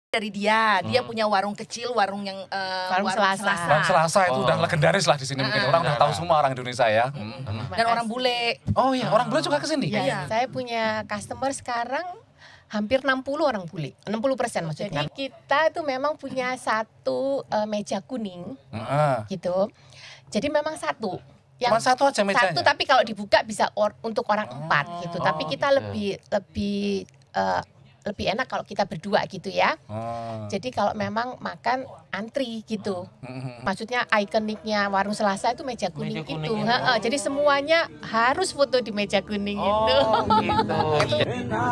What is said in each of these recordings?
Dari dia punya warung kecil, warung yang warung Selasa. Warung Selasa itu udah legendaris lah di sini mungkin orang udah tahu semua orang Indonesia ya. Dan orang bule. Oh iya, orang bule juga ke sini. Iya. Saya punya customer sekarang hampir 60 orang bule, 60% maksudnya. Jadi kita itu memang punya satu meja kuning, gitu. Jadi memang satu. Cuma satu aja mejanya. Satu, tapi kalau dibuka bisa untuk orang 4 gitu. Tapi kita lebih enak kalau kita berdua gitu ya. Jadi kalau memang makan antri gitu. Maksudnya ikoniknya warung Selasa itu meja kuning itu. Jadi semuanya harus foto di meja kuning itu. Gitu.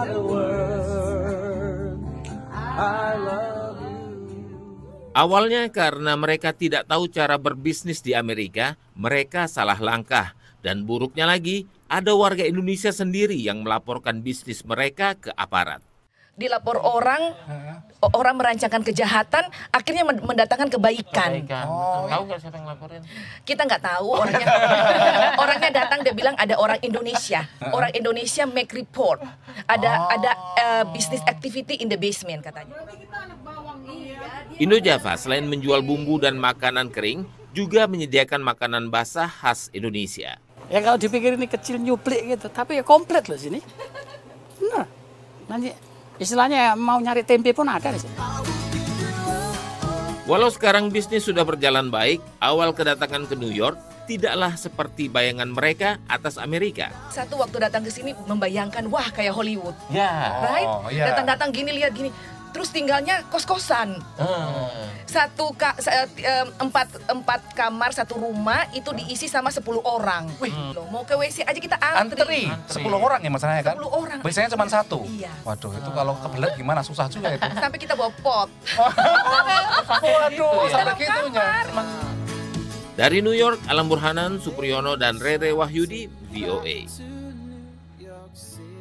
Awalnya karena mereka tidak tahu cara berbisnis di Amerika, mereka salah langkah. Dan buruknya lagi, ada warga Indonesia sendiri yang melaporkan bisnis mereka ke aparat. Dilapor orang merancangkan kejahatan, akhirnya mendatangkan kebaikan. Tahu nggak siapa yang laporin? Kita nggak tahu orangnya. Orangnya datang, dia bilang ada orang Indonesia. Orang Indonesia make report. Ada business activity in the basement katanya. Indojava selain menjual bumbu dan makanan kering, juga menyediakan makanan basah khas Indonesia. Ya kalau dipikir ini kecil nyuplik gitu, tapi ya komplit loh sini. Bener. Nanti istilahnya mau nyari tempe pun ada di sini. Walau sekarang bisnis sudah berjalan baik, awal kedatangan ke New York tidaklah seperti bayangan mereka atas Amerika. Satu waktu datang ke sini membayangkan, wah kayak Hollywood. Ya. Right? Datang-datang gini, lihat gini. Terus tinggalnya kos-kosan. Empat kamar, satu rumah itu diisi sama 10 orang. Wih, loh, mau ke WC aja kita antri. 10 orang ya masalahnya kan? 10 orang. Biasanya cuma satu. Iya. Waduh, itu kalau kebelet gimana? Susah juga itu. Sampai kita bawa pot. Waduh, sampai gitunya. Dari New York, Alam Burhanan, Supriyono, dan Rere Wahyudi, VOA.